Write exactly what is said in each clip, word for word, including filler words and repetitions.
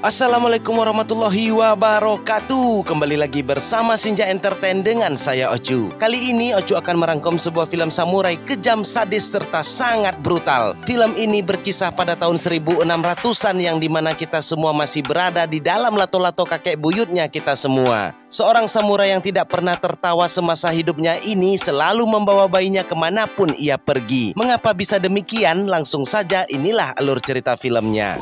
Assalamualaikum warahmatullahi wabarakatuh. Kembali lagi bersama Sinja Entertain dengan saya Ocu. Kali ini Ocu akan merangkum sebuah film samurai kejam, sadis, serta sangat brutal. Film ini berkisah pada tahun seribu enam ratusan yang dimana kita semua masih berada di dalam lato-lato kakek buyutnya kita semua. Seorang samurai yang tidak pernah tertawa semasa hidupnya ini selalu membawa bayinya kemanapun ia pergi. Mengapa bisa demikian? Langsung saja inilah alur cerita filmnya.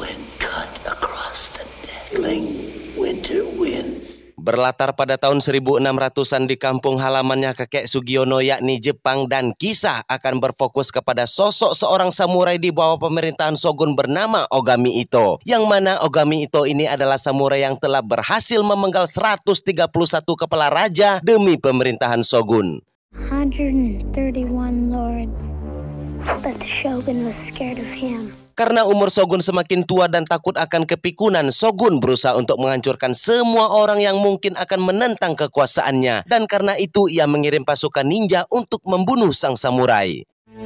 Berlatar pada tahun seribu enam ratusan di kampung halamannya kakek Sugiono yakni Jepang, dan kisah akan berfokus kepada sosok seorang samurai di bawah pemerintahan shogun bernama Ogami Itto. Yang mana Ogami Itto ini adalah samurai yang telah berhasil memenggal seratus tiga puluh satu kepala raja demi pemerintahan shogun. one hundred thirty-one lords, but the shogun was scared of him. Karena umur shogun semakin tua dan takut akan kepikunan, shogun berusaha untuk menghancurkan semua orang yang mungkin akan menentang kekuasaannya. Dan karena itu ia mengirim pasukan ninja untuk membunuh sang samurai.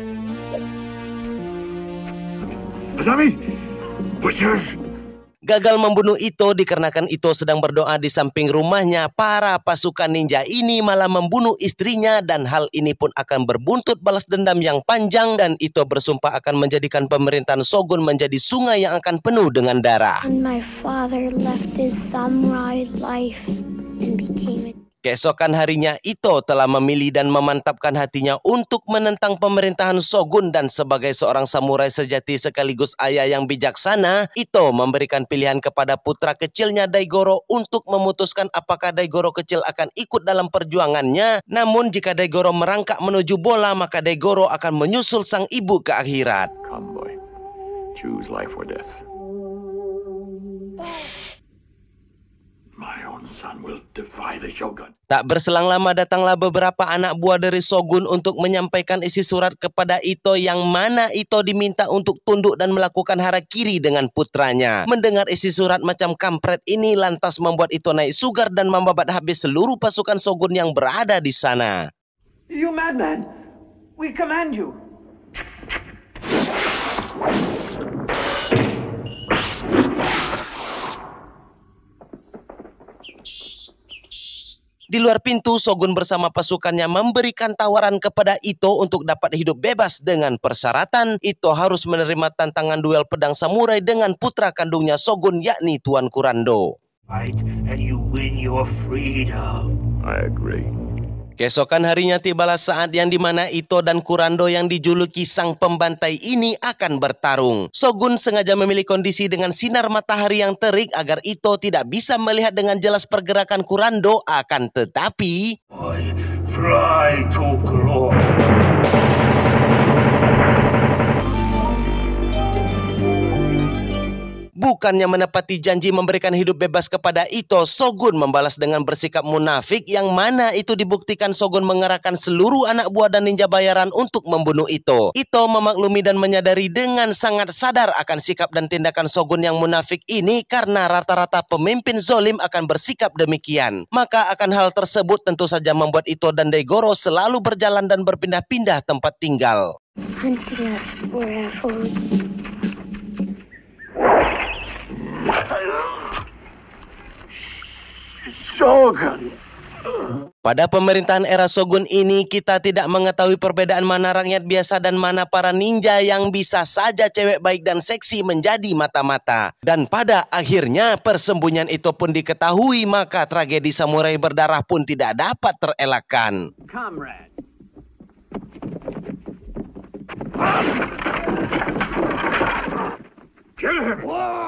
Azami, pushers. Gagal membunuh Itto dikarenakan Itto sedang berdoa di samping rumahnya. Para pasukan ninja ini malah membunuh istrinya, dan hal ini pun akan berbuntut balas dendam yang panjang, dan Itto bersumpah akan menjadikan pemerintahan shogun menjadi sungai yang akan penuh dengan darah. And my father left his samurai life and became a... Keesokan harinya Itto telah memilih dan memantapkan hatinya untuk menentang pemerintahan shogun, dan sebagai seorang samurai sejati sekaligus ayah yang bijaksana, Itto memberikan pilihan kepada putra kecilnya Daigoro untuk memutuskan apakah Daigoro kecil akan ikut dalam perjuangannya. Namun jika Daigoro merangkak menuju bola, maka Daigoro akan menyusul sang ibu ke akhirat. Come boy, choose life or death. My own son will defy the shogun. Tak berselang lama datanglah beberapa anak buah dari shogun untuk menyampaikan isi surat kepada Itto, yang mana Itto diminta untuk tunduk dan melakukan harakiri dengan putranya. Mendengar isi surat macam kampret ini lantas membuat Itto naik sugar dan membabat habis seluruh pasukan shogun yang berada di sana. You madman! We command you! Di luar pintu, shogun bersama pasukannya memberikan tawaran kepada Itto untuk dapat hidup bebas dengan persyaratan Itto harus menerima tantangan duel pedang samurai dengan putra kandungnya shogun yakni Tuan Kurando. Fight and you win your freedom. I agree. Keesokan harinya tibalah saat yang dimana Itto dan Kurando yang dijuluki sang pembantai ini akan bertarung. Shogun sengaja memilih kondisi dengan sinar matahari yang terik agar Itto tidak bisa melihat dengan jelas pergerakan Kurando, akan tetapi I fly to glory. bukannya menepati janji memberikan hidup bebas kepada Itto, shogun membalas dengan bersikap munafik, yang mana itu dibuktikan shogun mengerahkan seluruh anak buah dan ninja bayaran untuk membunuh Itto. Itto memaklumi dan menyadari dengan sangat sadar akan sikap dan tindakan shogun yang munafik ini, karena rata-rata pemimpin zolim akan bersikap demikian. Maka akan hal tersebut tentu saja membuat Itto dan Daigoro selalu berjalan dan berpindah-pindah tempat tinggal. hunting us for our food. Shogun! Pada pemerintahan era shogun ini, kita tidak mengetahui perbedaan mana rakyat biasa dan mana para ninja yang bisa saja cewek baik dan seksi menjadi mata-mata. Dan pada akhirnya persembunyian itu pun diketahui, maka tragedi samurai berdarah pun tidak dapat terelakkan. Comrade! Kill him!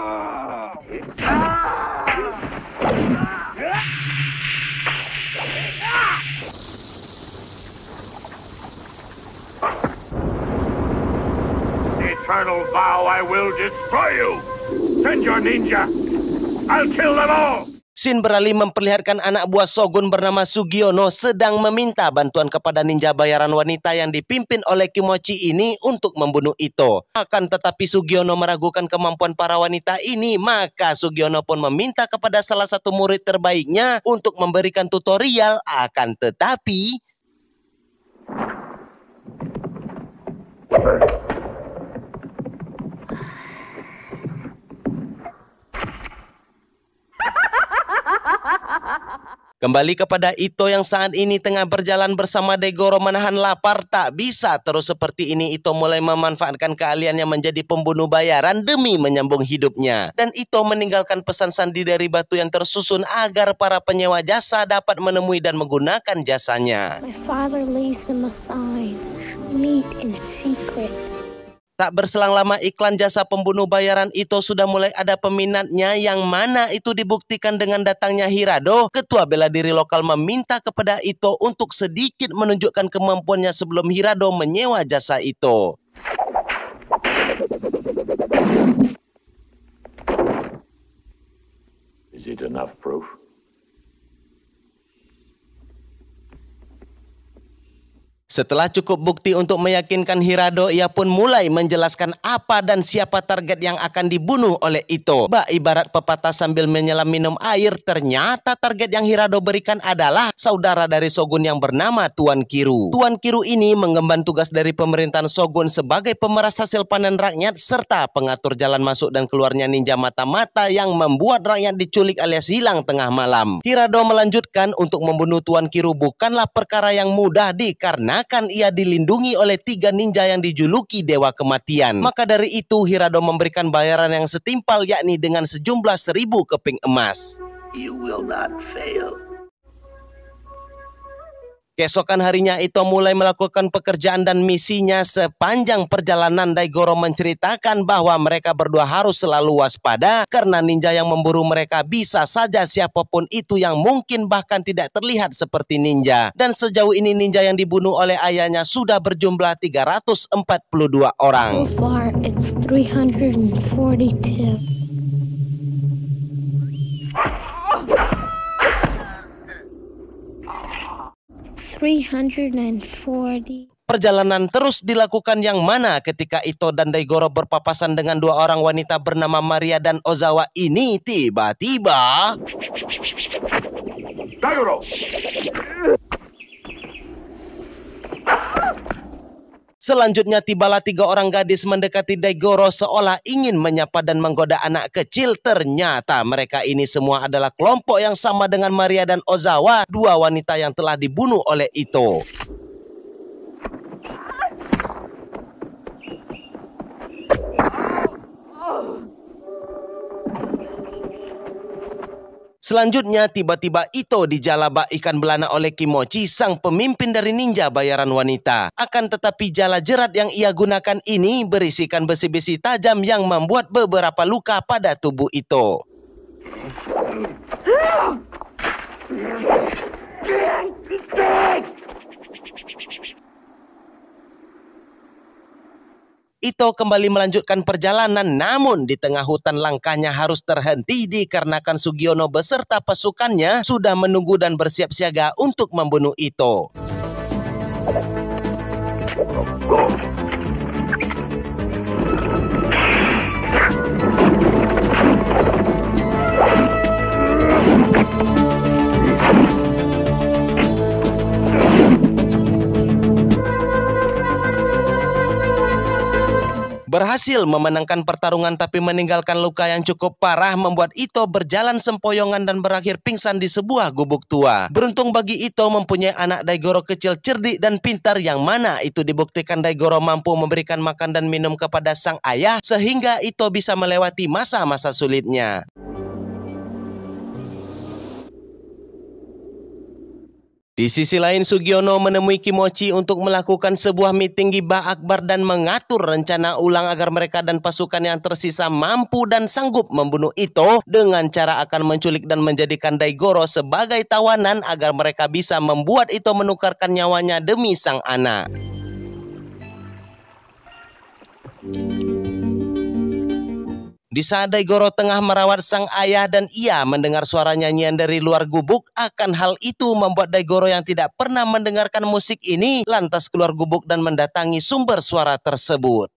Eternal vow, I will destroy you! Send your ninja! I'll kill them all! Shin beralih memperlihatkan anak buah shogun bernama Sugiono sedang meminta bantuan kepada ninja bayaran wanita yang dipimpin oleh Kimochi ini untuk membunuh Itto. Akan tetapi Sugiono meragukan kemampuan para wanita ini, maka Sugiono pun meminta kepada salah satu murid terbaiknya untuk memberikan tutorial. Akan tetapi Kembali kepada Ito yang saat ini tengah berjalan bersama Daigoro menahan lapar. Tak bisa terus seperti ini. Ito mulai memanfaatkan keahliannya menjadi pembunuh bayaran demi menyambung hidupnya. Dan Ito meninggalkan pesan sandi dari batu yang tersusun agar para penyewa jasa dapat menemui dan menggunakan jasanya. My father leaves him a sign. Meet in secret. Tak berselang lama iklan jasa pembunuh bayaran Ito sudah mulai ada peminatnya, yang mana itu dibuktikan dengan datangnya Hirado. Ketua bela diri lokal meminta kepada Ito untuk sedikit menunjukkan kemampuannya sebelum Hirado menyewa jasa Ito. Is it enough proof? Setelah cukup bukti untuk meyakinkan Hirado, ia pun mulai menjelaskan apa dan siapa target yang akan dibunuh oleh Ito. Bah, ibarat pepatah sambil menyelam minum air, ternyata target yang Hirado berikan adalah saudara dari Shogun yang bernama Tuan Kiru. Tuan Kiru ini mengemban tugas dari pemerintahan Shogun sebagai pemeras hasil panen rakyat serta pengatur jalan masuk dan keluarnya ninja mata-mata yang membuat rakyat diculik alias hilang tengah malam. Hirado melanjutkan, untuk membunuh Tuan Kiru bukanlah perkara yang mudah dikarenakan kan ia dilindungi oleh tiga ninja yang dijuluki Dewa Kematian. Maka dari itu Hirado memberikan bayaran yang setimpal, yakni dengan sejumlah seribu keping emas. You will not fail. Keesokan harinya Ito mulai melakukan pekerjaan dan misinya. Sepanjang perjalanan Daigoro menceritakan bahwa mereka berdua harus selalu waspada karena ninja yang memburu mereka bisa saja siapapun itu yang mungkin bahkan tidak terlihat seperti ninja. Dan sejauh ini ninja yang dibunuh oleh ayahnya sudah berjumlah tiga ratus empat puluh dua orang. So far, it's three hundred forty-two. three hundred forty. Perjalanan terus dilakukan, yang mana ketika Ito dan Daigoro berpapasan dengan dua orang wanita bernama Maria dan Ozawa ini, tiba-tiba Daigoro! selanjutnya tibalah tiga orang gadis mendekati Daigoro seolah ingin menyapa dan menggoda anak kecil. Ternyata mereka ini semua adalah kelompok yang sama dengan Maria dan Ozawa, dua wanita yang telah dibunuh oleh Ito. Selanjutnya tiba-tiba Ito dijalabak ikan belana oleh Kimochi, sang pemimpin dari ninja bayaran wanita. Akan tetapi jala jerat yang ia gunakan ini berisikan besi-besi tajam yang membuat beberapa luka pada tubuh Ito. Ito kembali melanjutkan perjalanan, namun di tengah hutan langkahnya harus terhenti dikarenakan Sugiono beserta pasukannya sudah menunggu dan bersiap siaga untuk membunuh Ito. Berhasil memenangkan pertarungan tapi meninggalkan luka yang cukup parah membuat Ito berjalan sempoyongan dan berakhir pingsan di sebuah gubuk tua. Beruntung bagi Ito mempunyai anak Daigoro kecil cerdik dan pintar, yang mana itu dibuktikan Daigoro mampu memberikan makan dan minum kepada sang ayah sehingga Ito bisa melewati masa-masa sulitnya. Di sisi lain, Sugiono menemui Kimochi untuk melakukan sebuah meeting gibah akbar dan mengatur rencana ulang agar mereka dan pasukan yang tersisa mampu dan sanggup membunuh Ito dengan cara akan menculik dan menjadikan Daigoro sebagai tawanan agar mereka bisa membuat Ito menukarkan nyawanya demi sang anak. Di saat Daigoro tengah merawat sang ayah dan ia mendengar suara nyanyian dari luar gubuk, akan hal itu membuat Daigoro yang tidak pernah mendengarkan musik ini lantas keluar gubuk dan mendatangi sumber suara tersebut.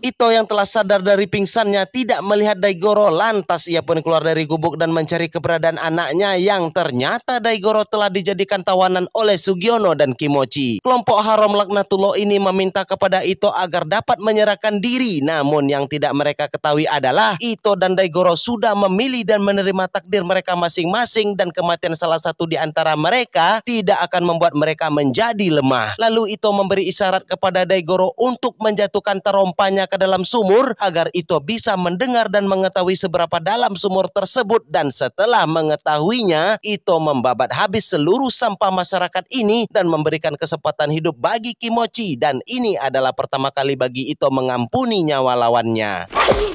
Ito yang telah sadar dari pingsannya tidak melihat Daigoro, lantas ia pun keluar dari gubuk dan mencari keberadaan anaknya yang ternyata Daigoro telah dijadikan tawanan oleh Sugiono dan Kimochi. Kelompok haram laknatullah ini meminta kepada Ito agar dapat menyerahkan diri, namun yang tidak mereka ketahui adalah Ito dan Daigoro sudah memilih dan menerima takdir mereka masing-masing, dan kematian salah satu di antara mereka tidak akan membuat mereka menjadi lemah. Lalu Ito memberi isyarat kepada Daigoro untuk menjatuhkan terompanya ke dalam sumur agar Ito bisa mendengar dan mengetahui seberapa dalam sumur tersebut, dan setelah mengetahuinya Ito membabat habis seluruh sampah masyarakat ini dan memberikan kesempatan hidup bagi Kimochi, dan ini adalah pertama kali bagi Ito mengampuni nyawa lawannya.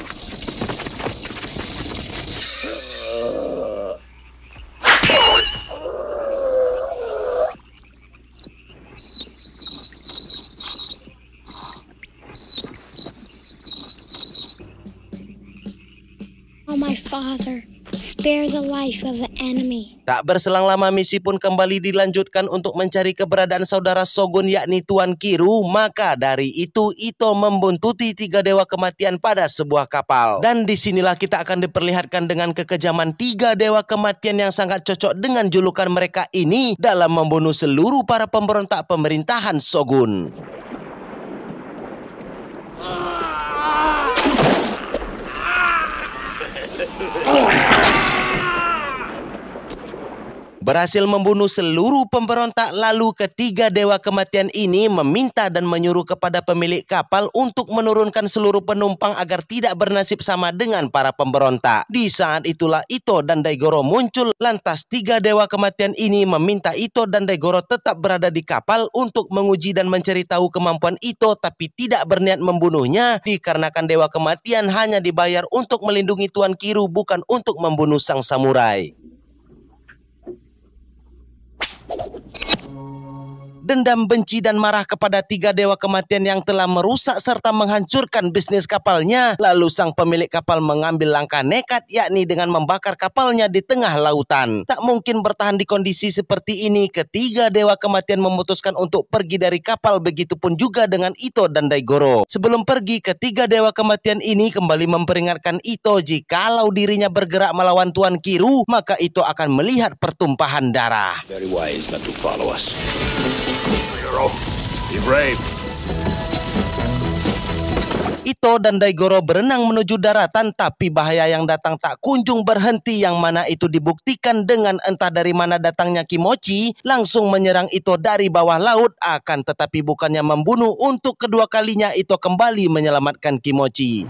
Oh, my father, spare the life of the enemy. Tak berselang lama misi pun kembali dilanjutkan untuk mencari keberadaan saudara Shogun yakni Tuan Kiru. Maka dari itu Ito membuntuti tiga dewa kematian pada sebuah kapal. Dan disinilah kita akan diperlihatkan dengan kekejaman tiga dewa kematian yang sangat cocok dengan julukan mereka ini dalam membunuh seluruh para pemberontak pemerintahan Shogun. Berhasil membunuh seluruh pemberontak, lalu ketiga dewa kematian ini meminta dan menyuruh kepada pemilik kapal untuk menurunkan seluruh penumpang agar tidak bernasib sama dengan para pemberontak. Di saat itulah Ito dan Daigoro muncul, lantas tiga dewa kematian ini meminta Ito dan Daigoro tetap berada di kapal untuk menguji dan mencari tahu kemampuan Ito, tapi tidak berniat membunuhnya dikarenakan dewa kematian hanya dibayar untuk melindungi Tuan Kiru, bukan untuk membunuh sang samurai. Dendam, benci, dan marah kepada tiga dewa kematian yang telah merusak serta menghancurkan bisnis kapalnya, lalu sang pemilik kapal mengambil langkah nekat, yakni dengan membakar kapalnya di tengah lautan. Tak mungkin bertahan di kondisi seperti ini, ketiga dewa kematian memutuskan untuk pergi dari kapal, begitupun juga dengan Ito dan Daigoro. Sebelum pergi, ketiga dewa kematian ini kembali memperingatkan Ito jikalau dirinya bergerak melawan Tuan Kiru, maka Ito akan melihat pertumpahan darah. Very wise not to follow us. Be brave. Ito dan Daigoro berenang menuju daratan, tapi bahaya yang datang tak kunjung berhenti, yang mana itu dibuktikan dengan entah dari mana datangnya Kimochi langsung menyerang Ito dari bawah laut. Akan tetapi bukannya membunuh, untuk kedua kalinya Ito kembali menyelamatkan Kimochi.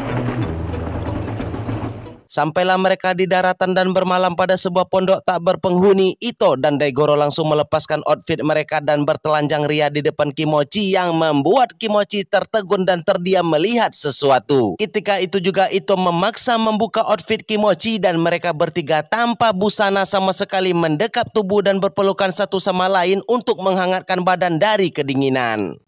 Sampailah mereka di daratan dan bermalam pada sebuah pondok tak berpenghuni. Ito dan Daigoro langsung melepaskan outfit mereka dan bertelanjang ria di depan Kimochi, yang membuat Kimochi tertegun dan terdiam melihat sesuatu. Ketika itu juga Ito memaksa membuka outfit Kimochi dan mereka bertiga tanpa busana sama sekali mendekap tubuh dan berpelukan satu sama lain untuk menghangatkan badan dari kedinginan.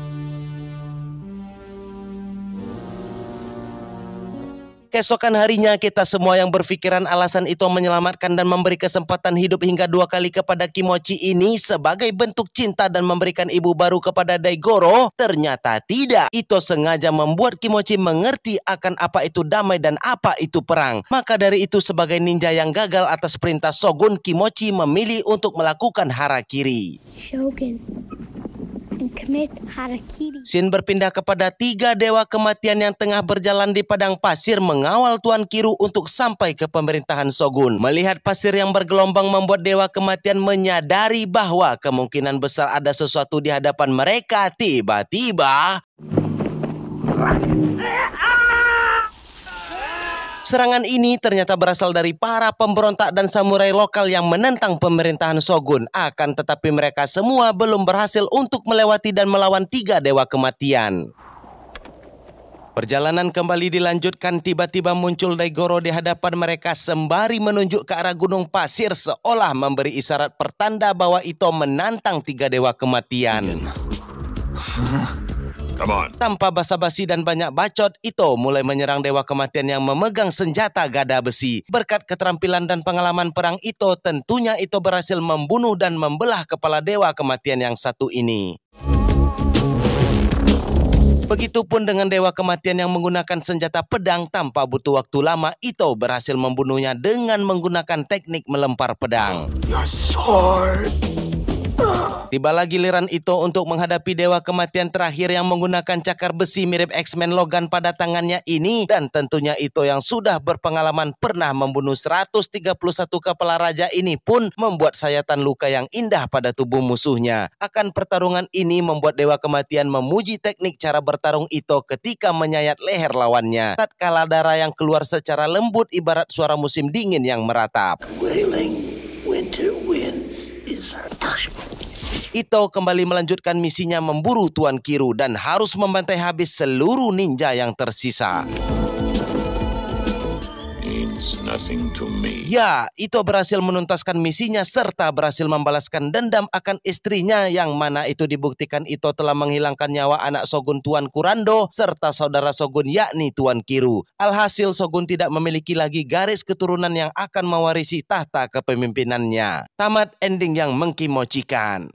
Keesokan harinya kita semua yang berpikiran alasan Ito menyelamatkan dan memberi kesempatan hidup hingga dua kali kepada Kimochi ini sebagai bentuk cinta dan memberikan ibu baru kepada Daigoro, ternyata tidak. Ito sengaja membuat Kimochi mengerti akan apa itu damai dan apa itu perang. Maka dari itu sebagai ninja yang gagal atas perintah Shogun, Kimochi memilih untuk melakukan harakiri. Shogun. And commit harakiri. Scene berpindah kepada tiga dewa kematian yang tengah berjalan di padang pasir mengawal Tuan Kiru untuk sampai ke pemerintahan Shogun. Melihat pasir yang bergelombang membuat dewa kematian menyadari bahwa kemungkinan besar ada sesuatu di hadapan mereka. Tiba-tiba serangan ini ternyata berasal dari para pemberontak dan samurai lokal yang menentang pemerintahan Shogun. Akan tetapi mereka semua belum berhasil untuk melewati dan melawan tiga dewa kematian. Perjalanan kembali dilanjutkan, tiba-tiba muncul Daigoro di hadapan mereka sembari menunjuk ke arah gunung pasir seolah memberi isyarat pertanda bahwa Ito menantang tiga dewa kematian. Come on. Tanpa basa-basi dan banyak bacot, Ito mulai menyerang dewa kematian yang memegang senjata gada besi. Berkat keterampilan dan pengalaman perang Ito, tentunya Ito berhasil membunuh dan membelah kepala dewa kematian yang satu ini. Begitupun dengan Dewa Kematian yang menggunakan senjata pedang tanpa butuh waktu lama, Ito berhasil membunuhnya dengan menggunakan teknik melempar pedang. Your sword. Tibalah giliran Ito untuk menghadapi Dewa Kematian terakhir yang menggunakan cakar besi mirip X-Men Logan pada tangannya ini. Dan tentunya Ito yang sudah berpengalaman pernah membunuh seratus tiga puluh satu kepala raja ini pun membuat sayatan luka yang indah pada tubuh musuhnya. Akan pertarungan ini membuat Dewa Kematian memuji teknik cara bertarung Ito ketika menyayat leher lawannya. Tatkala darah yang keluar secara lembut ibarat suara musim dingin yang meratap. Wailing winter winds is our Ito kembali melanjutkan misinya memburu Tuan Kiru dan harus membantai habis seluruh ninja yang tersisa. Means nothing to me. Ya, Ito berhasil menuntaskan misinya serta berhasil membalaskan dendam akan istrinya, yang mana itu dibuktikan Ito telah menghilangkan nyawa anak Shogun Tuan Kurando serta saudara Shogun yakni Tuan Kiru. Alhasil Shogun tidak memiliki lagi garis keturunan yang akan mewarisi tahta kepemimpinannya. Tamat ending yang mengkimocikan.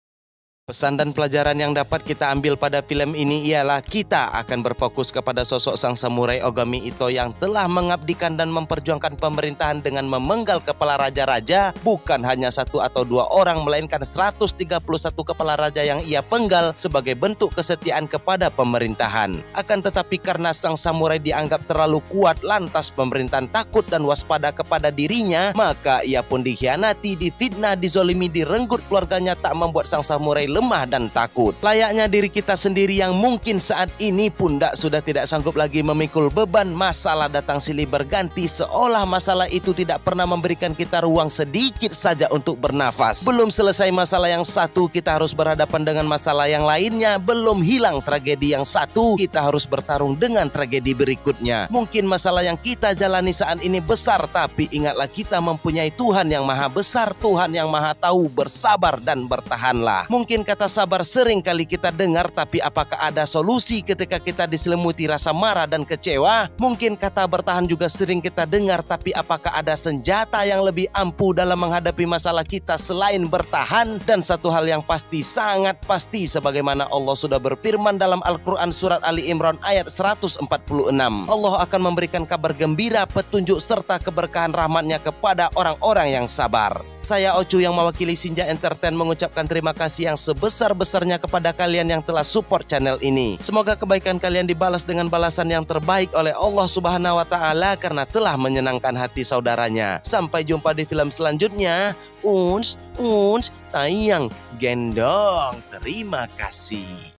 Pesan dan pelajaran yang dapat kita ambil pada film ini ialah kita akan berfokus kepada sosok sang samurai Ogami Ito yang telah mengabdikan dan memperjuangkan pemerintahan dengan memenggal kepala raja-raja, bukan hanya satu atau dua orang melainkan seratus tiga puluh satu kepala raja yang ia penggal sebagai bentuk kesetiaan kepada pemerintahan. Akan tetapi karena sang samurai dianggap terlalu kuat lantas pemerintahan takut dan waspada kepada dirinya, maka ia pun dikhianati, difitnah, dizolimi, direnggut keluarganya, tak membuat sang samurai lemah dan takut. Layaknya diri kita sendiri yang mungkin saat ini pundak sudah tidak sanggup lagi memikul beban, masalah datang silih berganti seolah masalah itu tidak pernah memberikan kita ruang sedikit saja untuk bernafas. Belum selesai masalah yang satu, kita harus berhadapan dengan masalah yang lainnya. Belum hilang tragedi yang satu, kita harus bertarung dengan tragedi berikutnya. Mungkin masalah yang kita jalani saat ini besar, tapi ingatlah kita mempunyai Tuhan yang maha besar, Tuhan yang maha tahu. Bersabar dan bertahanlah. Mungkin kata sabar sering kali kita dengar, tapi apakah ada solusi ketika kita diselimuti rasa marah dan kecewa? Mungkin kata bertahan juga sering kita dengar, tapi apakah ada senjata yang lebih ampuh dalam menghadapi masalah kita selain bertahan? Dan satu hal yang pasti, sangat pasti, sebagaimana Allah sudah berfirman dalam Al-Quran surat Ali Imran ayat seratus empat puluh enam, Allah akan memberikan kabar gembira, petunjuk serta keberkahan rahmatnya kepada orang-orang yang sabar. Saya Ocu yang mewakili Sinja Entertain mengucapkan terima kasih yang sebesar-besarnya kepada kalian yang telah support channel ini. Semoga kebaikan kalian dibalas dengan balasan yang terbaik oleh Allah Subhanahu wa Ta'ala karena telah menyenangkan hati saudaranya. Sampai jumpa di film selanjutnya. Uns, uns, tayang, gendong. Terima kasih.